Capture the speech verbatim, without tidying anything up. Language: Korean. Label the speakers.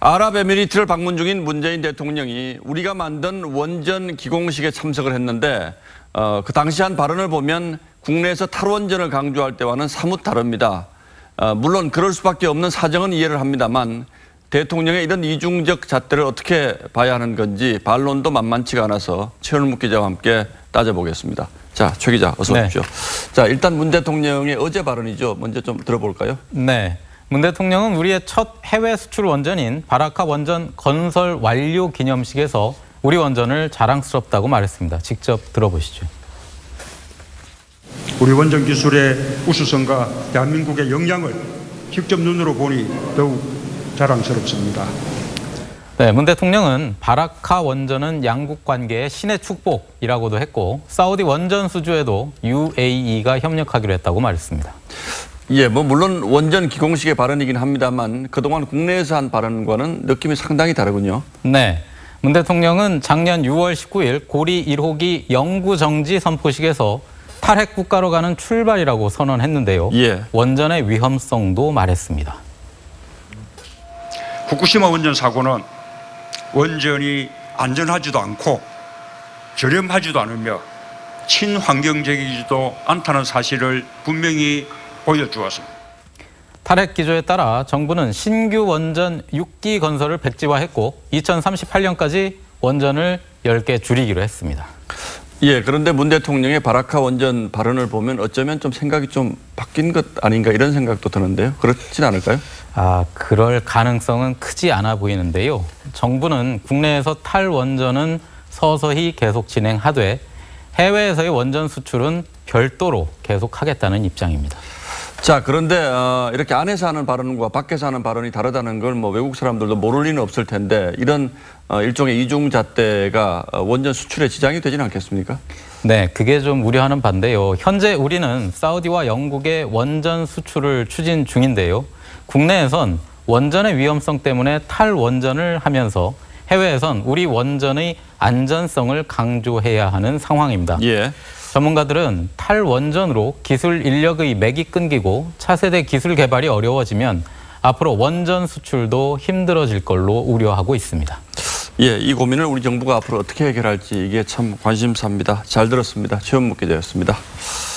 Speaker 1: 아랍에미리트를 방문 중인 문재인 대통령이 우리가 만든 원전 기공식에 참석을 했는데 어, 그 당시 한 발언을 보면 국내에서 탈원전을 강조할 때와는 사뭇 다릅니다. 어, 물론 그럴 수밖에 없는 사정은 이해를 합니다만 대통령의 이런 이중적 잣대를 어떻게 봐야 하는 건지 반론도 만만치가 않아서 최원묵 기자와 함께 따져보겠습니다. 자, 최 기자 어서 오십시오. 네. 자, 일단 문 대통령의 어제 발언이죠. 먼저 좀 들어볼까요?
Speaker 2: 네. 문 대통령은 우리의 첫 해외 수출 원전인 바라카 원전 건설 완료 기념식에서 우리 원전을 자랑스럽다고 말했습니다. 직접 들어보시죠.
Speaker 3: 우리 원전 기술의 우수성과 대한민국의 역량을 직접 눈으로 보니 더욱 자랑스럽습니다.
Speaker 2: 네, 문 대통령은 바라카 원전은 양국 관계의 신의 축복이라고도 했고 사우디 원전 수주에도 유에이이가 협력하기로 했다고 말했습니다.
Speaker 1: 예, 뭐 물론 원전 기공식의 발언이긴 합니다만 그동안 국내에서 한 발언과는 느낌이 상당히 다르군요.
Speaker 2: 네, 문 대통령은 작년 유월 십구일 고리 일 호기 영구 정지 선포식에서 탈핵 국가로 가는 출발이라고 선언했는데요.
Speaker 1: 예.
Speaker 2: 원전의 위험성도 말했습니다.
Speaker 3: 후쿠시마 원전 사고는 원전이 안전하지도 않고 저렴하지도 않으며 친환경적이지도 않다는 사실을 분명히 보여주었습니다.
Speaker 2: 탈핵 기조에 따라 정부는 신규 원전 육 기 건설을 백지화했고 이천삼십팔년까지 원전을 열 개 줄이기로 했습니다.
Speaker 1: 예, 그런데 문 대통령의 바라카 원전 발언을 보면 어쩌면 좀 생각이 좀 바뀐 것 아닌가 이런 생각도 드는데요. 그렇진 않을까요?
Speaker 2: 아, 그럴 가능성은 크지 않아 보이는데요. 정부는 국내에서 탈원전은 서서히 계속 진행하되 해외에서의 원전 수출은 별도로 계속하겠다는 입장입니다.
Speaker 1: 자, 그런데 어, 이렇게 안에서 하는 발언과 밖에서 하는 발언이 다르다는 걸 뭐 외국 사람들도 모를 리는 없을 텐데 이런 어, 일종의 이중잣대가 원전 수출에 지장이 되지는 않겠습니까?
Speaker 2: 네, 그게 좀 우려하는 바인데요. 현재 우리는 사우디와 영국의 원전 수출을 추진 중인데요. 국내에선 원전의 위험성 때문에 탈원전을 하면서 해외에선 우리 원전의 안전성을 강조해야 하는 상황입니다.
Speaker 1: 예.
Speaker 2: 전문가들은 탈원전으로 기술 인력의 맥이 끊기고 차세대 기술 개발이 어려워지면 앞으로 원전 수출도 힘들어질 걸로 우려하고 있습니다.
Speaker 1: 예, 이 고민을 우리 정부가 앞으로 어떻게 해결할지 이게 참 관심사입니다. 잘 들었습니다. 최원묵 기자였습니다.